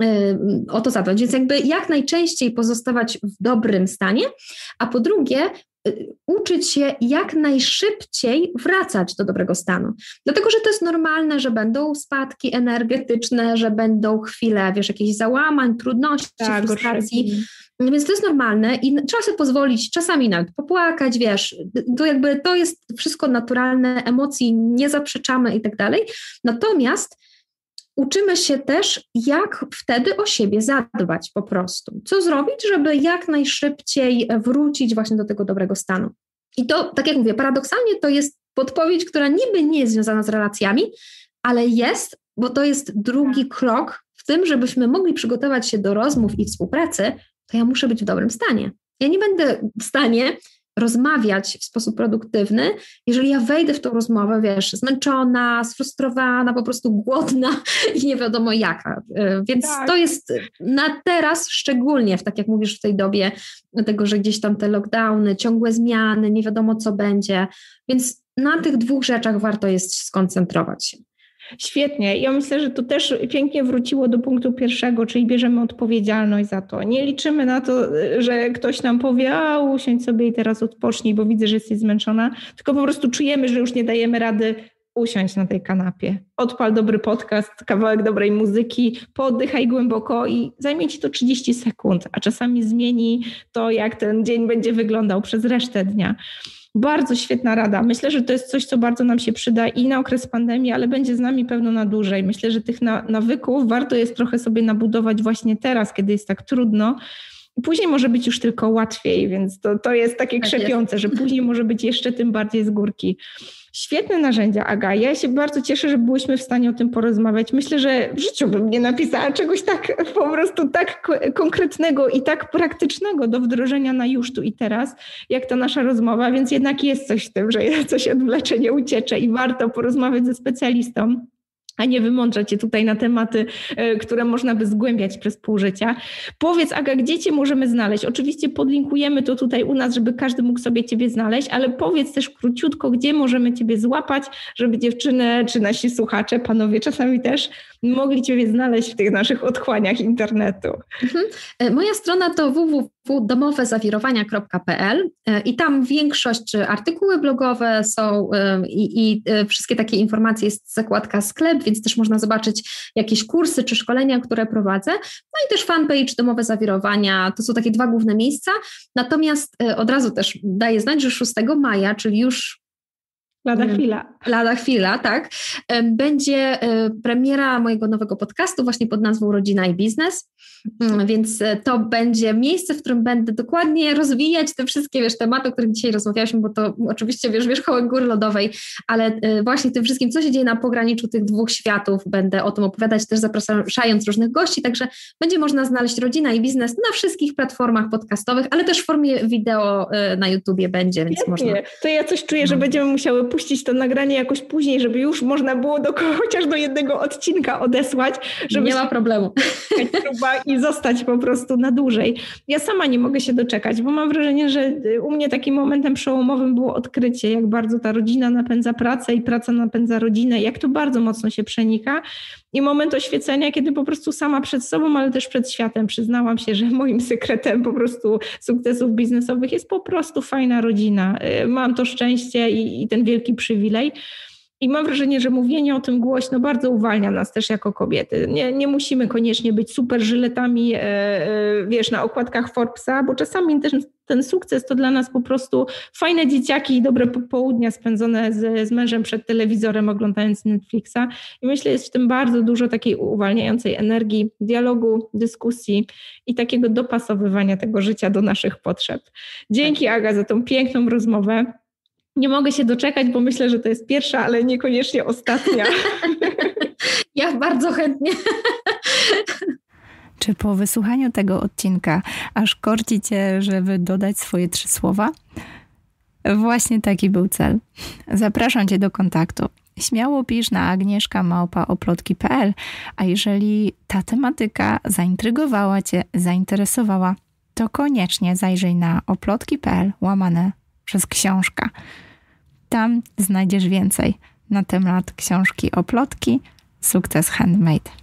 [SPEAKER 4] o to zadbać, więc jakby jak najczęściej pozostawać w dobrym stanie, a po drugie uczyć się jak najszybciej wracać do dobrego stanu. Dlatego, że to jest normalne, że będą spadki energetyczne, że będą chwile, wiesz, jakichś załamań, trudności, tak, frustracji. Gorszy. Więc to jest normalne i trzeba sobie pozwolić czasami nawet popłakać, wiesz, to jakby to jest wszystko naturalne, emocji nie zaprzeczamy i tak dalej. Natomiast uczymy się też, jak wtedy o siebie zadbać po prostu. Co zrobić, żeby jak najszybciej wrócić właśnie do tego dobrego stanu. I to, tak jak mówię, paradoksalnie to jest podpowiedź, która niby nie jest związana z relacjami, ale jest, bo to jest drugi krok w tym, żebyśmy mogli przygotować się do rozmów i współpracy, to ja muszę być w dobrym stanie. Ja nie będę w stanie rozmawiać w sposób produktywny, jeżeli ja wejdę w tą rozmowę, wiesz, zmęczona, sfrustrowana, po prostu głodna i nie wiadomo jaka. Więc tak. To jest na teraz szczególnie, w, tak jak mówisz, w tej dobie tego, że gdzieś tam te lockdowny, ciągłe zmiany, nie wiadomo co będzie, więc na tych dwóch rzeczach warto jest skoncentrować się.
[SPEAKER 3] Świetnie. Ja myślę, że to też pięknie wróciło do punktu pierwszego, czyli bierzemy odpowiedzialność za to. Nie liczymy na to, że ktoś nam powie, a usiądź sobie i teraz odpocznij, bo widzę, że jesteś zmęczona, tylko po prostu czujemy, że już nie dajemy rady usiąść na tej kanapie. Odpal dobry podcast, kawałek dobrej muzyki, pooddychaj głęboko i zajmie ci to trzydzieści sekund, a czasami zmieni to, jak ten dzień będzie wyglądał przez resztę dnia. Bardzo świetna rada. Myślę, że to jest coś, co bardzo nam się przyda i na okres pandemii, ale będzie z nami pewno na dłużej. Myślę, że tych na, nawyków warto jest trochę sobie nabudować właśnie teraz, kiedy jest tak trudno. Później może być już tylko łatwiej, więc to, to jest takie tak krzepiące, jest. Że później może być jeszcze tym bardziej z górki. Świetne narzędzia, Aga. Ja się bardzo cieszę, że byłyśmy w stanie o tym porozmawiać. Myślę, że w życiu bym nie napisała czegoś tak po prostu tak konkretnego i tak praktycznego do wdrożenia na już tu i teraz, jak ta nasza rozmowa, więc jednak jest coś w tym, że coś odwlecze, nie uciecze i warto porozmawiać ze specjalistą, a nie wymądrzać się tutaj na tematy, które można by zgłębiać przez pół życia. Powiedz, Aga, gdzie Cię możemy znaleźć? Oczywiście podlinkujemy to tutaj u nas, żeby każdy mógł sobie Ciebie znaleźć, ale powiedz też króciutko, gdzie możemy Ciebie złapać, żeby dziewczyny, czy nasi słuchacze, panowie czasami też, mogli Ciebie znaleźć w tych naszych otchłaniach internetu. Mhm.
[SPEAKER 4] Moja strona to w w w kropka domowe zawirowania kropka p l i tam większość, czy artykuły blogowe są i, i wszystkie takie informacje, jest zakładka sklep, więc też można zobaczyć jakieś kursy czy szkolenia, które prowadzę. No i też fanpage Domowe Zawirowania, to są takie dwa główne miejsca. Natomiast od razu też daję znać, że szóstego maja, czyli już
[SPEAKER 3] Lada chwila.
[SPEAKER 4] Lada chwila, tak. Będzie premiera mojego nowego podcastu właśnie pod nazwą Rodzina i Biznes, więc to będzie miejsce, w którym będę dokładnie rozwijać te wszystkie, wiesz, tematy, o których dzisiaj rozmawialiśmy, bo to oczywiście, wiesz, wierzchołek góry lodowej, ale właśnie tym wszystkim, co się dzieje na pograniczu tych dwóch światów, będę o tym opowiadać, też zapraszając różnych gości, także będzie można znaleźć Rodzina i Biznes na wszystkich platformach podcastowych, ale też w formie wideo na YouTubie będzie, więc
[SPEAKER 3] Świetnie.
[SPEAKER 4] można.
[SPEAKER 3] To ja coś czuję, że będziemy musiały puścić to nagranie jakoś później, żeby już można było do, chociaż do jednego odcinka odesłać. Żeby
[SPEAKER 4] nie ma problemu.
[SPEAKER 3] I zostać po prostu na dłużej. Ja sama nie mogę się doczekać, bo mam wrażenie, że u mnie takim momentem przełomowym było odkrycie, jak bardzo ta rodzina napędza pracę i praca napędza rodzinę, jak to bardzo mocno się przenika. I moment oświecenia, kiedy po prostu sama przed sobą, ale też przed światem przyznałam się, że moim sekretem po prostu sukcesów biznesowych jest po prostu fajna rodzina. Mam to szczęście i, i ten wielki przywilej. I mam wrażenie, że mówienie o tym głośno bardzo uwalnia nas też jako kobiety. Nie, nie musimy koniecznie być super żyletami, e, e, wiesz, na okładkach Forbesa, bo czasami ten, ten sukces to dla nas po prostu fajne dzieciaki i dobre popołudnia spędzone z, z mężem przed telewizorem, oglądając Netflixa. I myślę, jest w tym bardzo dużo takiej uwalniającej energii, dialogu, dyskusji i takiego dopasowywania tego życia do naszych potrzeb. Dzięki, Aga, za tą piękną rozmowę. Nie mogę się doczekać, bo myślę, że to jest pierwsza, ale niekoniecznie ostatnia.
[SPEAKER 4] Ja bardzo chętnie.
[SPEAKER 2] Czy po wysłuchaniu tego odcinka aż korci cię, żeby dodać swoje trzy słowa? Właśnie taki był cel. Zapraszam cię do kontaktu. Śmiało pisz na agnieszka małpa oplotki kropka p l, a jeżeli ta tematyka zaintrygowała cię, zainteresowała, to koniecznie zajrzyj na oplotki kropka p l łamane przez książka. Tam znajdziesz więcej na temat książki Oplotki Sukces Handmade.